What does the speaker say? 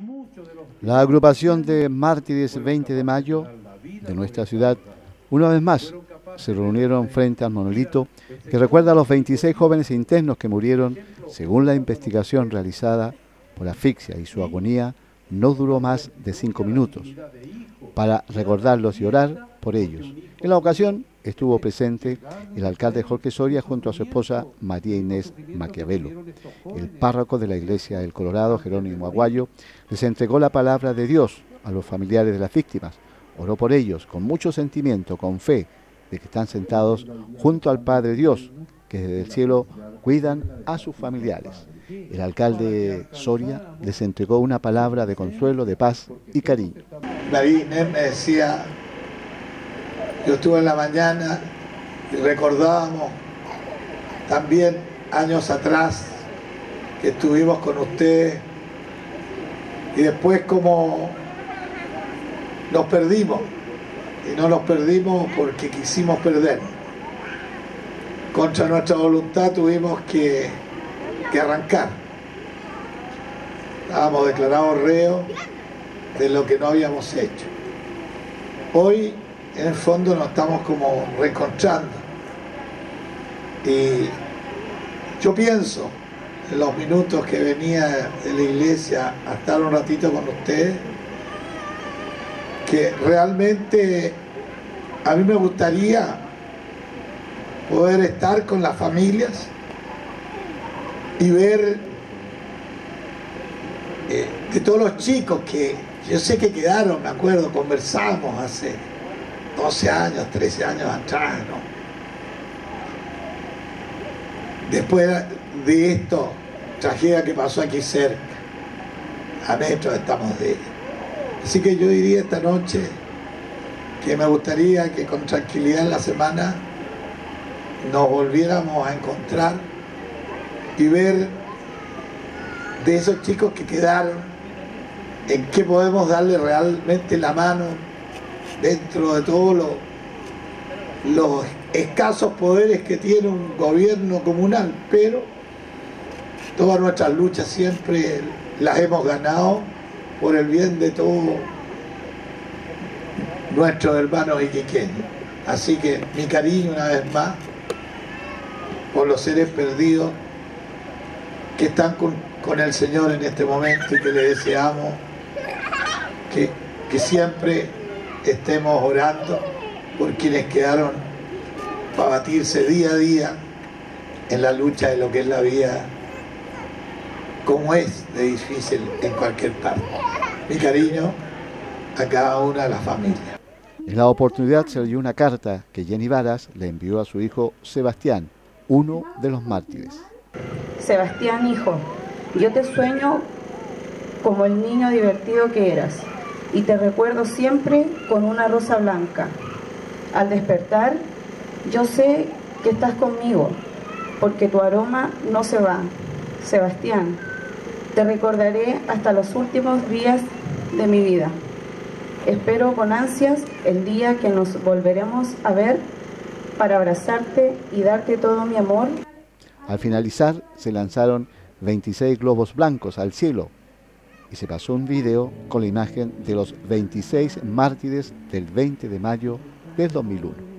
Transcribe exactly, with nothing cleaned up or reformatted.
La agrupación de mártires veinte de mayo de nuestra ciudad, una vez más, se reunieron frente al monolito que recuerda a los veintiséis jóvenes internos que murieron, según la investigación realizada, por asfixia, y su agonía no duró más de cinco minutos, para recordarlos y orar por ellos. En la ocasión estuvo presente el alcalde Jorge Soria junto a su esposa María Inés Maquiavelo. El párroco de la iglesia del Colorado, Jerónimo Aguayo, les entregó la palabra de Dios a los familiares de las víctimas. Oró por ellos con mucho sentimiento, con fe, de que están sentados junto al Padre Dios, que desde el cielo cuidan a sus familiares. El alcalde Soria les entregó una palabra de consuelo, de paz y cariño. María Inés me decía, yo estuve en la mañana y recordábamos también años atrás que estuvimos con ustedes y después como nos perdimos, y no nos perdimos porque quisimos perder. Contra nuestra voluntad tuvimos que, que arrancar. Estábamos declarados reos de lo que no habíamos hecho. Hoy, en el fondo, nos estamos como reencontrando. Y yo pienso, en los minutos que venía de la iglesia a estar un ratito con ustedes, que realmente a mí me gustaría poder estar con las familias y ver eh, de todos los chicos que yo sé que quedaron, me acuerdo, conversamos hace doce años, trece años atrás, ¿no? Después de esto, tragedia que pasó aquí cerca, a metros estamos de ella. Así que yo diría esta noche que me gustaría que con tranquilidad en la semana nos volviéramos a encontrar y ver de esos chicos que quedaron, en qué podemos darle realmente la mano dentro de todos los, los escasos poderes que tiene un gobierno comunal, pero todas nuestras luchas siempre las hemos ganado por el bien de todos nuestros hermanos iquiqueños. Así que mi cariño una vez más por los seres perdidos que están con, con el Señor en este momento y que le deseamos que, que siempre estemos orando por quienes quedaron para batirse día a día en la lucha de lo que es la vida, como es de difícil en cualquier parte. Mi cariño a cada una de las familias. En la oportunidad se leyó una carta que Jenny Varas le envió a su hijo Sebastián, uno de los mártires. Sebastián, hijo, yo te sueño como el niño divertido que eras y te recuerdo siempre con una rosa blanca. Al despertar, yo sé que estás conmigo porque tu aroma no se va. Sebastián, te recordaré hasta los últimos días de mi vida. Espero con ansias el día que nos volveremos a ver para abrazarte y darte todo mi amor. Al finalizar se lanzaron veintiséis globos blancos al cielo y se pasó un video con la imagen de los veintiséis mártires del veinte de mayo del dos mil uno.